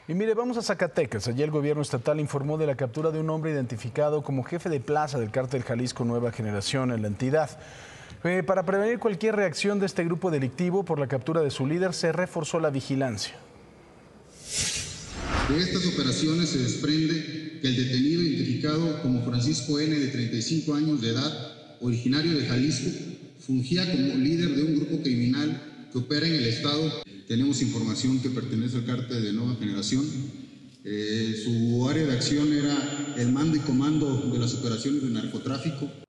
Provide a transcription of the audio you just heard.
Y mire, vamos a Zacatecas. Allí el gobierno estatal informó de la captura de un hombre identificado como jefe de plaza del cártel Jalisco Nueva Generación en la entidad. Para prevenir cualquier reacción de este grupo delictivo por la captura de su líder, se reforzó la vigilancia. De estas operaciones se desprende que el detenido, identificado como Francisco N., de 35 años de edad, originario de Jalisco, fungía como líder de un grupo criminal que opera en el estado. Tenemos información que pertenece al cártel de Nueva Generación. Su área de acción era el mando y comando de las operaciones de narcotráfico.